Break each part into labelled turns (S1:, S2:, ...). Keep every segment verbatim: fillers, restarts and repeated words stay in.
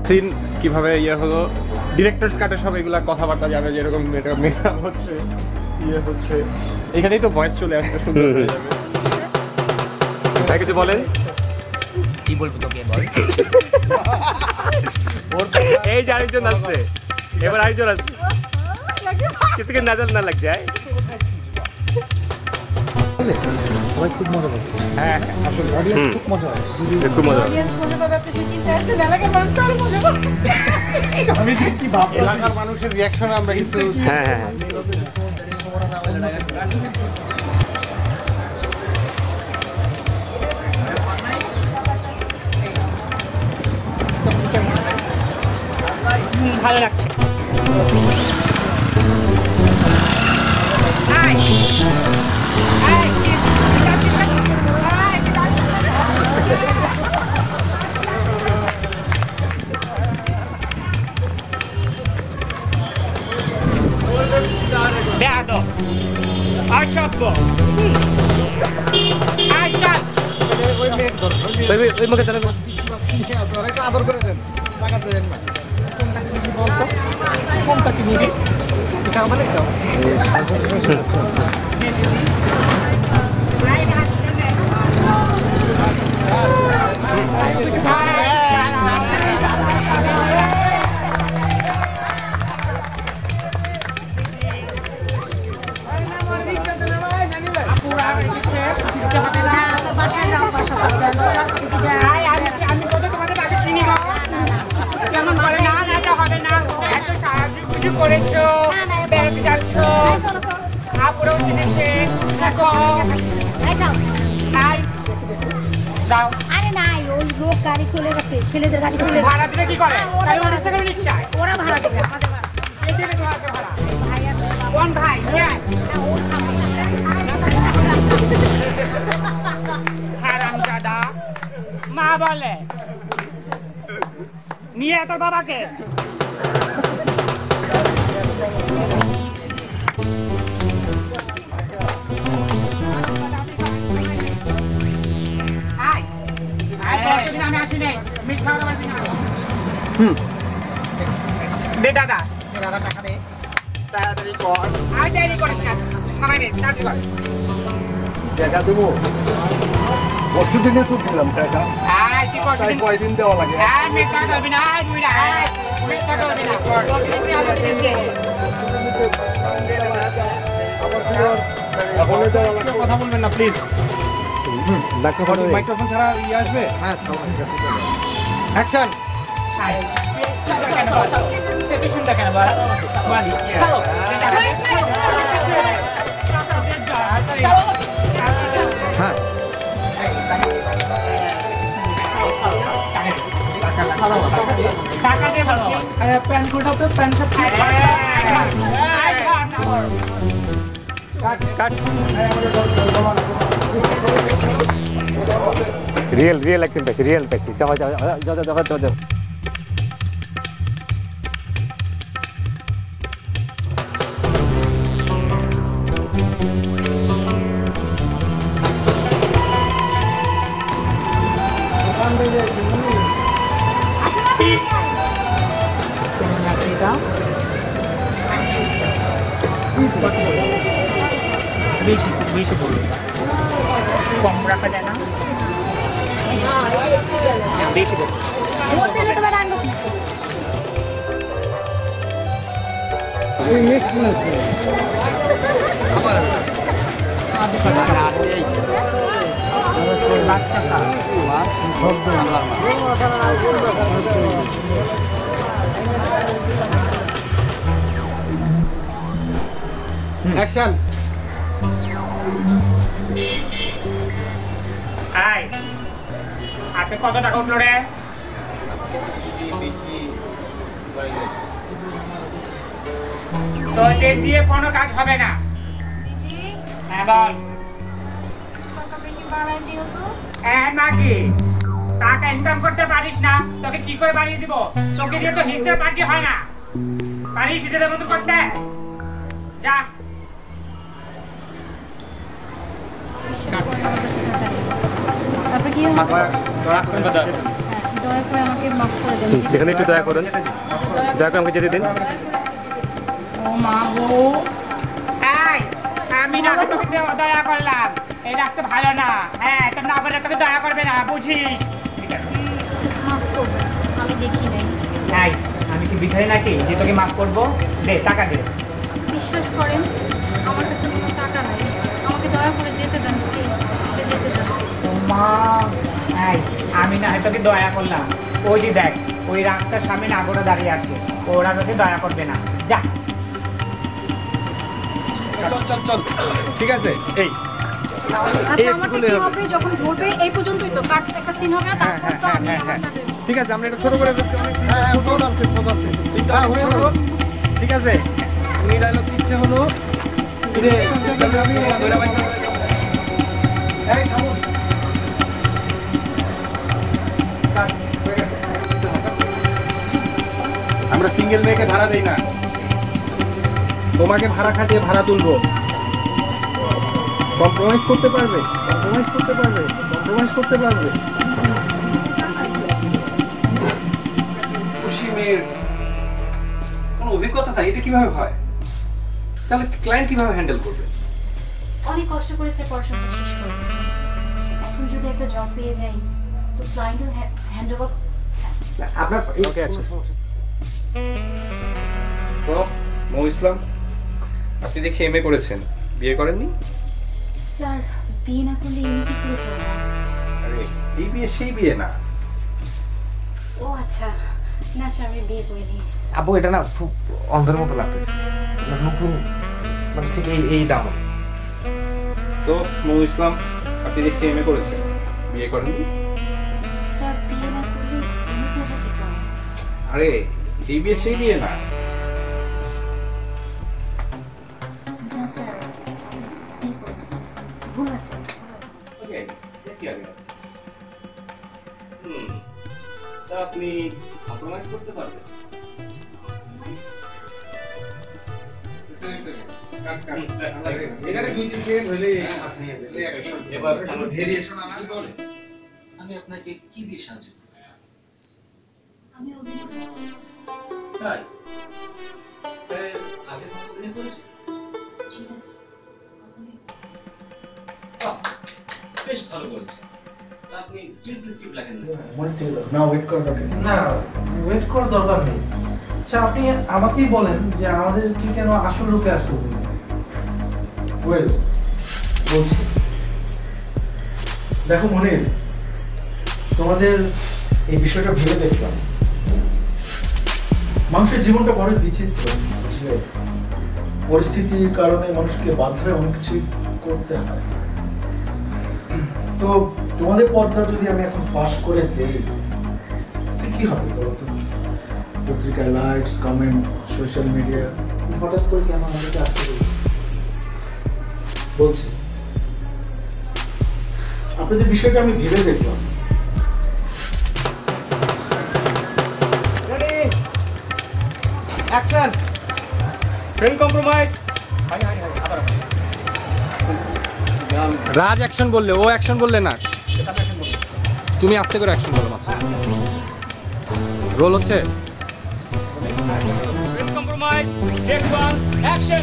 S1: Scene কিভাবে ইয়ে হলো, ডিরেক্টরস কাটে সব এগুলা কথাবার্তা যাবে, যেরকম মেকআপ হচ্ছে ইয়ে হচ্ছে, এখানেই তো ভয়েস চলে আসছে, সুন্দর হয়ে যাবে। ভাই কিছু বলেন।
S2: কি বলবো তোকে বল।
S1: এই যে আরেকজন আসছে, এবার আরেকজন আসছে, কিসিকে নজর না লাগ যায়।
S3: সবাই খুব মজা পাচ্ছে।
S1: হ্যাঁ
S3: আসলে অডিয়েন্স খুব মজা হয়,
S1: খুব মজা।
S4: অডিয়েন্স মজা পাবে, আপনি সেই চিন্তা আসছে, এলাকার মানুষ তো আরো মজা পাবে।
S3: আমি যে কি ভাব
S1: এলাকার মানুষের রিয়াকশন আমরা কিছু হ্যাঁ হ্যাঁ
S4: ভালো লাগছে। বেয়াদব, অসভ্য, আয় চল।
S3: ওই মেঘ ধর,
S1: ওই ওই মুখে তাহলে
S3: একটু আদর করে দেন, টাকা দেন না। বলতো কোনটা কি নিবি? এটা মানে দাও।
S4: করেছো বেড়াতে যাচ্ছ, আপুরাও চিনেছে, যাও।
S5: আরে নাই, ওই লোক গাড়ি চলে গেছে, ছেলেদের গাড়ি চলে গেছে।
S4: ভাড়া দিলে কি করে? ইচ্ছা করে রিক্সায়
S5: ওরা ভাড়া দেবে, আমাদের ভাড়া।
S4: কে দেবে তোমাকে ভাড়া?
S5: ভাই আছে,
S4: কোন ভাই? নিয়ে আয়।
S5: না, ওর সামনে।
S4: হারামজাদা, মা বলে নিয়ে আয় তোর বাবাকে। আমি আসি নাই, মিথ্যা কথা বলছি না। দে দাদা,
S3: দাদা টাকা দে।
S4: তাড়াতাড়ি কর। আর দেরি করিস না, সময় নেই, তাড়াতাড়ি কর।
S6: টাকা দেবো, পরশুদিনে তো দিলাম টাকা,
S4: আয় কি করছিস?
S6: তাই কয়দিন দেওয়া লাগে?
S4: আয় মিথ্যা কথা বলবি না, আয় তুই না, আয় মিথ্যা কথা বলবি না। তুই আমার দিন দে।
S6: আমার ফিওর এখনই দেওয়া লাগবে।
S3: কথা বলবেন না প্লিজ।
S1: মাইক্রোফোন
S3: মাইক্রোফোন ছাড়া ইয়ে আসবে? হ্যাঁ, অ্যাকশন।
S4: আয় কেন বল? তুই শুনতে কেন বল? বল। চলো।
S3: হ্যাঁ,
S4: টাকা দে ভালো।
S3: প্যান কোডটা তো প্যান সব
S4: কাট
S1: কাট রিয়েল রিয়েল একদম পেছি রিয়েল পেছি যাও যাও যাও যাও যাও যাও যাও
S4: বেশি বেশি বলুন, কম রাখা যায় না? বেশি বলুন।
S3: অ্যাকশন।
S4: আয় আজকে কত টাকা উঠলো রে? তোদের দিয়ে কোনো কাজ হবে না। হ্যাঁ বল। হ্যাঁ নাকি টাকা ইনকাম করতে পারিস না, তোকে কি করে বাড়িয়ে দিব? তোকে দিয়ে তো হিসেবে পার্টি হয় না, পারিস হিসেবে মতো করতে? যা।
S5: তারপর কি দয়া করে আমাকে মাফ করে দেন।
S1: এখানে একটু দয়া করুন, দয়া করে আমাকে যেতে দিন।
S4: ও মা গো, এই আমি না তোকে দে- দয়া করলাম, এই রাস্তা ভালো না। হ্যাঁ, তোর না করে তোকে দয়া করবে না, বুঝিস?
S5: মাফ করবেন, আমি দেখি নাই।
S4: নাই, আমি কি ভিখারি নাকি যে তোকে মাফ করবো? দে টাকা দে।
S5: বিশ্বাস করেন, আমার কাছে কোনো টাকা নাই। আমাকে দয়া করে যেতে দেন প্লিজ, যেতে দেন।
S4: ও মা, এই আমি না হয় তোকে দয়া করলাম, ওই যে দেখ ওই রাস্তার সামনে নাগরও দাঁড়িয়ে আছে, ওরা তোকে দয়া করবে না, যা।
S1: চল চল চল, ঠিক আছে। এই
S5: আচ্ছা, আমাকে কি হবে যখন ধরবে? এই পর্যন্তই তো, কাট একটা সিন হবে না, তারপর তো আমি আপনাদের
S1: ঠিক আছে, আমরা এটা ছোট করে ফেলছি, অনেক
S6: হ্যাঁ হ্যাঁ ফোন আছে ফোন আছে
S1: চিন্তা অনেক ছোট। ঠিক আছে, উনি ডায়লগ দিচ্ছে হলো
S6: রে আমি এই থামুন
S1: আমরা সিঙ্গেল মেয়েকে ভাড়া দেই না, তোমাকে ভাড়া খাটিয়ে ভাড়া তুলবো। কম্প্রোমাইজ করতে পারবে? কম্প্রোমাইজ করতে পারবে? কম্প্রোমাইজ করতে পারবে? খুশি মেয়ের কোনো অভিজ্ঞতা নাই, এটা কিভাবে হয়? তাহলে ক্লায়েন্ট কিভাবে হ্যান্ডেল করবে?
S5: অনেক কষ্ট করেছে পড়াশোনাটা শেষ করেছে। এখন যদি একটা জব পেয়ে যাই তো ক্লায়েন্টও হ্যান্ড ওভার।
S1: আপনার ওকে আচ্ছা। তো মৌ ইসলাম, আপনি দেখছি এমএ করেছেন, বিয়ে করেননি?
S5: স্যার, বিয়ে না করলে এমনি কি করে করবো?
S1: আরে এই বিয়ে সেই বিয়ে না।
S5: ও আচ্ছা, না স্যার আমি বিয়ে করিনি।
S3: আব্বু এটা না খুব অন্ধের মতো লাগতেছে, নতুন মানে ঠিক এই এই দাম।
S1: তো মৌ ইসলাম, আপনি দেখছি এমএ করেছেন, বিয়ে করেননি?
S5: স্যার, বিয়ে না করলে এমনি করবো কি করে?
S1: আরে এই বিয়ে সেই বিয়ে না।
S5: না স্যার, বিয়ে করবো। ভুল আছে, ভুল আছে।
S1: ওকে, দেখি আগে। হুম, তা আপনি কম্প্রোমাইজ করতে পারবেন?
S6: এখানে দুই তিন সেকেন্ড হইলে আপনি এবার ভেরিয়েশন আনা বলে
S2: আমি আপনাকে কি দিয়ে সাহায্য করতে পারি?
S5: আমি অভিনয় করছি।
S2: তাই তাই আগে কখনো অভিনয় করেছি?
S5: ঠিক আছে, কখনই।
S2: বাহ, বেশ ভালো করেছে। তা আপনি স্ক্রিপ্ট স্ক্রিপ্ট লেখেন না?
S6: মনে থেকে দাও না ওয়েট করা দরকার নেই।
S3: না, ওয়েট করার দরকার নেই। আচ্ছা, আপনি আমাকেই বলেন যে আমাদের কি কেন আসল রূপে আসতে হবে? ওয়েল, বলছি, দেখো মনির, তোমাদের এই বিষয়টা ভেবে দেখলাম। মানুষের জীবনটা বড় বিচিত্র, বুঝলে? পরিস্থিতির কারণে মানুষকে বাধ্য হয়ে অনেক কিছু করতে হয়। তো তোমাদের পর্দা যদি আমি এখন ফাঁস করে দেই, তাতে কি হবে বলতো? পত্রিকায় লাইকস, কমেন্ট, সোশ্যাল মিডিয়া, হঠাৎ করে কেন আমাদেরকে আসতে হবে? বলছি, আপনাদের বিষয়টা আমি ভেবে দেখলাম।
S1: Action, friend compromise. Raj action বললে, ও অ্যাকশন বললে না, তুমি আস্তে করে অ্যাকশন বলো। মাত্র রোল হচ্ছে friend compromise, take one, action.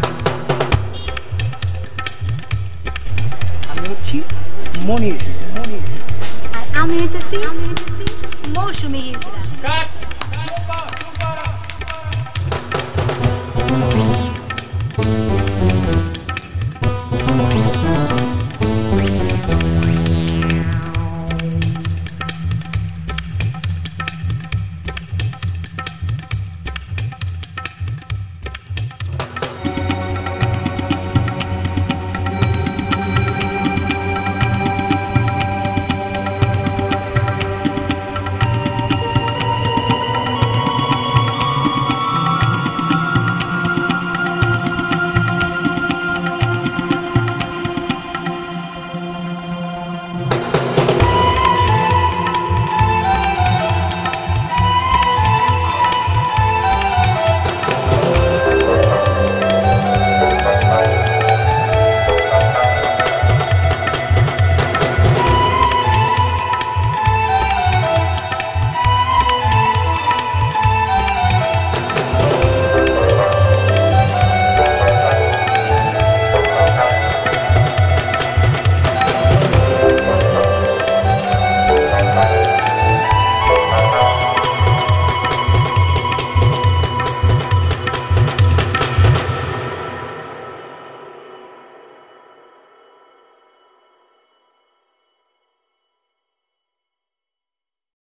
S2: আমি হচ্ছি মনির।
S5: আর আমি হইতেছি মৌসুমী হিজড়া।